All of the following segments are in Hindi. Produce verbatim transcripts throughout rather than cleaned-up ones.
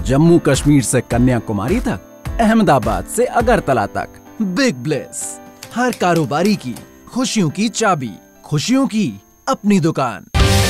जम्मू कश्मीर से कन्याकुमारी तक, अहमदाबाद से अगरतला तक। बिग ब्लेस, हर कारोबारी की खुशियों की चाबी, खुशियों की अपनी दुकान।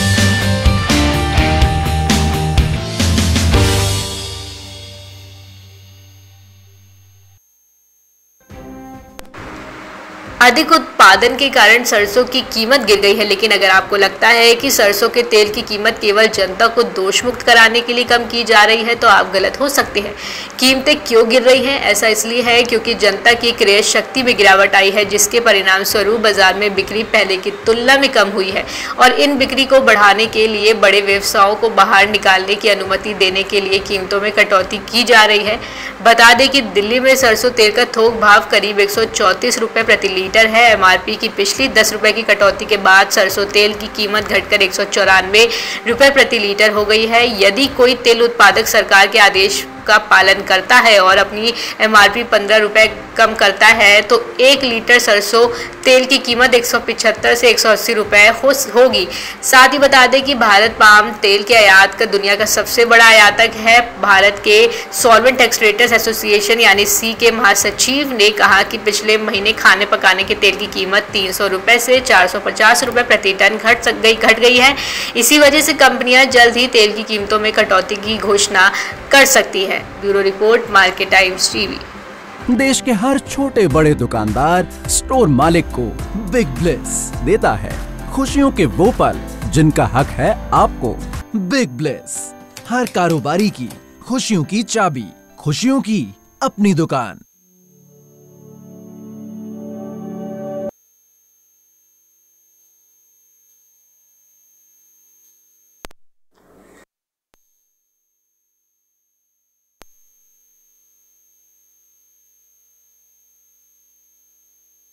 अधिक उत्पादन के कारण सरसों की कीमत गिर गई है, लेकिन अगर आपको लगता है कि सरसों के तेल की कीमत केवल जनता को दोष मुक्त कराने के लिए कम की जा रही है तो आप गलत हो सकते हैं। कीमतें क्यों गिर रही हैं? ऐसा इसलिए है क्योंकि जनता की क्रय शक्ति में गिरावट आई है, जिसके परिणाम स्वरूप बाजार में बिक्री पहले की तुलना में कम हुई है और इन बिक्री को बढ़ाने के लिए बड़े व्यवसायों को बाहर निकालने की अनुमति देने के लिए कीमतों में कटौती की जा रही है। बता दें कि दिल्ली में सरसों तेल का थोक भाव करीब एक सौ चौंतीस रुपये प्रति लीटर है। एमआरपी की पिछली दस रुपए की कटौती के बाद सरसों तेल की कीमत घटकर एक सौ चौरानवे रुपये प्रति लीटर हो गई है। यदि कोई तेल उत्पादक सरकार के आदेश का पालन करता है और अपनी एमआरपी पंद्रह रुपए कम करता है तो एक लीटर सरसों तेल की कीमत एक सौ पिछहत्तर से एक सौ अस्सी रुपए हो, होगी। साथ ही बता दें कि भारत पाम तेल के आयात का दुनिया का सबसे बड़ा आयातक है। भारत के सॉल्वेंट एक्सट्रेटर्स एसोसिएशन यानी सी के महासचिव ने कहा कि पिछले महीने खाने पकाने के तेल की कीमत तीन सौ रुपए से चार सौ पचास रुपए प्रति टन घट गई घट गई है। इसी वजह से कंपनियां जल्द ही तेल की कीमतों में कटौती की घोषणा कर सकती है। Bureau report, Market Times TV. देश के हर छोटे बड़े दुकानदार स्टोर मालिक को बिग ब्लेस देता है खुशियों के वो पल जिनका हक है आपको। बिग ब्लेस, हर कारोबारी की खुशियों की चाबी, खुशियों की अपनी दुकान।